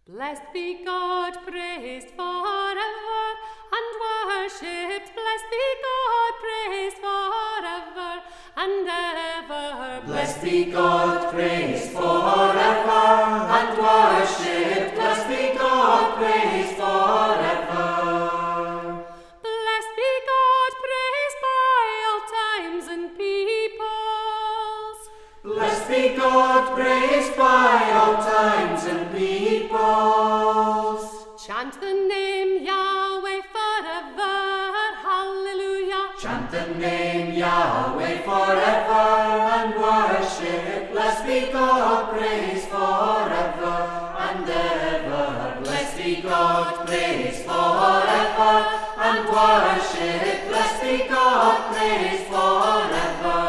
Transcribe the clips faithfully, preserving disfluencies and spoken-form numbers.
Blessed be God, praised forever, and worshipped. Blessed be God, praised forever and ever. Blessed be God, praised forever, and worshipped. Blessed be God, praised forever. Blessed be God, praised by all times and peoples. Blessed be God, praised by all times and peoples. Chant the name Yahweh forever, hallelujah. Chant the name Yahweh forever and worship. Blessed be God, praised forever and ever. Blessed be God, praised forever and worship. Blessed be God, praised forever.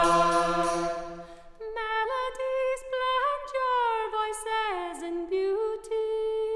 Melodies blend your voices in beauty.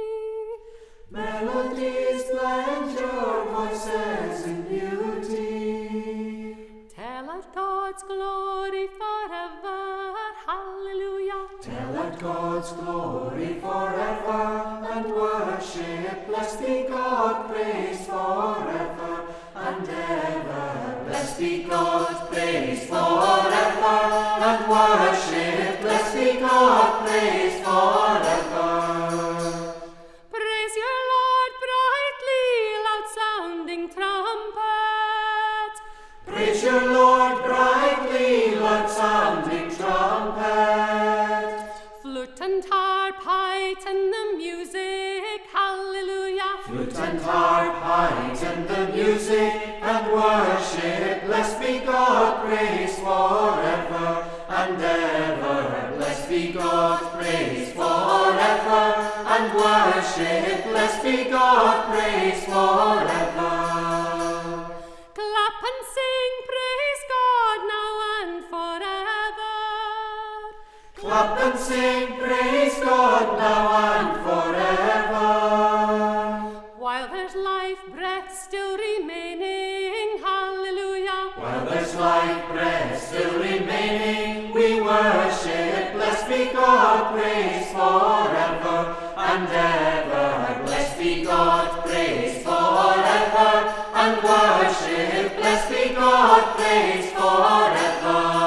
Melodies blend your voices in beauty. Tell of God's glory forever, hallelujah. Tell of God's glory forever and worship. Blessed be God, praised forever and ever. Blessed be God, praised forever and worship. Blessed be God, praised forever. Praise your Lord brightly, loud sounding trumpet. Praise your Lord brightly, loud sounding trumpet. Flute and harp heighten the music, hallelujah. Flute and harp heighten the music and worship. Blessed be God, praised forever and ever. Blessed be God, praised forever and worship. Blessed be God, praised forever. Clap and sing, praise God now and forever. Clap and sing, praise God now and forever. While there's life, breath still remaining, hallelujah. While there's life, breath still remaining, we worship. Blessed be God, praised forever and ever. Blessed be God, praised forever and worship. Blessed be God, praised forever.